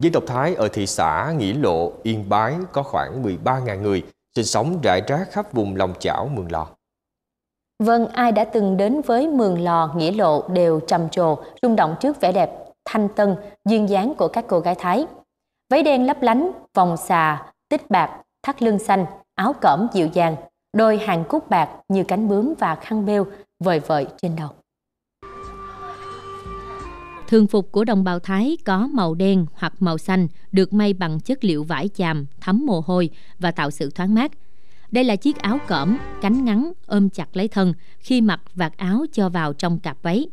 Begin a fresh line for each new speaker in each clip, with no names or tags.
Dân tộc Thái ở thị xã Nghĩa Lộ, Yên Bái có khoảng 13.000 người sinh sống rải rác khắp vùng Lòng Chảo, Mường Lò.
Vâng, ai đã từng đến với Mường Lò, Nghĩa Lộ đều trầm trồ, rung động trước vẻ đẹp thanh tân, duyên dáng của các cô gái Thái. Váy đen lấp lánh, vòng xà, tích bạc, thắt lưng xanh, áo cỏm dịu dàng, đôi hàng cúc bạc như cánh bướm và khăn beo vời vợi trên đầu.
Thường phục của đồng bào Thái có màu đen hoặc màu xanh, được may bằng chất liệu vải chàm, thấm mồ hôi và tạo sự thoáng mát. Đây là chiếc áo cỏm, cánh ngắn, ôm chặt lấy thân, khi mặc vạt áo cho vào trong cạp váy.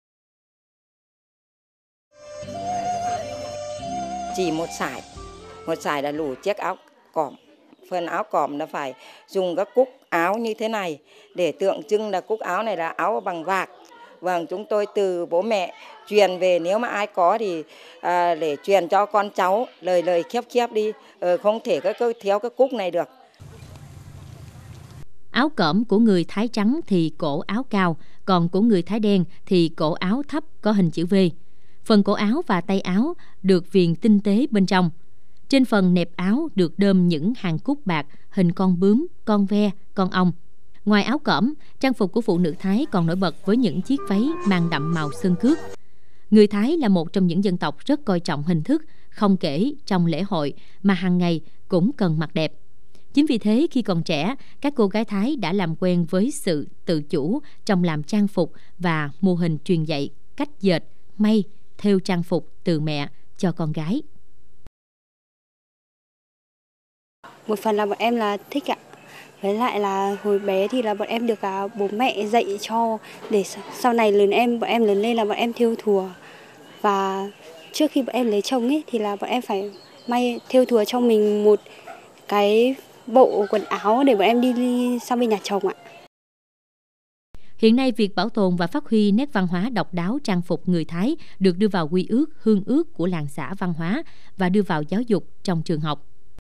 Chỉ một sải là đủ chiếc áo cỏm. Phần áo cỏm là phải dùng các cúc áo như thế này để tượng trưng là cúc áo này là áo bằng vạc. Vâng, chúng tôi từ bố mẹ truyền về, nếu mà ai có thì để truyền cho con cháu, lời khép đi, không thể thiếu cái cúc này được.
Áo cỏm của người Thái trắng thì cổ áo cao, còn của người Thái đen thì cổ áo thấp có hình chữ V. Phần cổ áo và tay áo được viền tinh tế bên trong. Trên phần nẹp áo được đơm những hàng cúc bạc hình con bướm, con ve, con ong. Ngoài áo cỏm, trang phục của phụ nữ Thái còn nổi bật với những chiếc váy mang đậm màu sơn cước. Người Thái là một trong những dân tộc rất coi trọng hình thức, không kể trong lễ hội mà hàng ngày cũng cần mặc đẹp. Chính vì thế khi còn trẻ, các cô gái Thái đã làm quen với sự tự chủ trong làm trang phục và mô hình truyền dạy cách dệt, may, thêu trang phục từ mẹ cho con gái.
Một phần là bọn em là thích ạ. Với lại là hồi bé thì là bọn em được bố mẹ dạy cho để sau này bọn em lớn lên là bọn em thêu thùa. Và trước khi bọn em lấy chồng ấy thì là bọn em phải thêu thùa cho mình một cái bộ quần áo để bọn em đi sang bên nhà chồng ạ.
Hiện nay, việc bảo tồn và phát huy nét văn hóa độc đáo trang phục người Thái được đưa vào quy ước, hương ước của làng xã văn hóa và đưa vào giáo dục trong trường học.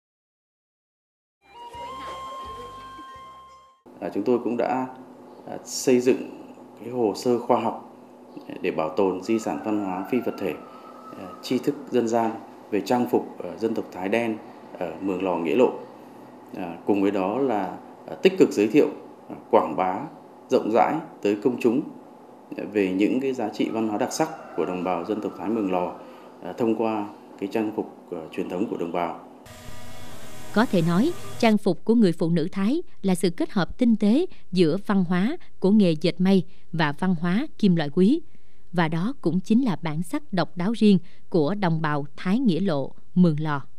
Chúng tôi cũng đã xây dựng cái hồ sơ khoa học để bảo tồn di sản văn hóa phi vật thể, tri thức dân gian về trang phục dân tộc Thái đen ở Mường Lò, Nghĩa Lộ. Cùng với đó là tích cực giới thiệu, quảng bá rộng rãi tới công chúng về những cái giá trị văn hóa đặc sắc của đồng bào dân tộc Thái Mường Lò thông qua cái trang phục truyền thống của đồng bào.
Có thể nói, trang phục của người phụ nữ Thái là sự kết hợp tinh tế giữa văn hóa của nghề dệt may và văn hóa kim loại quý. Và đó cũng chính là bản sắc độc đáo riêng của đồng bào Thái Nghĩa Lộ, Mường Lò.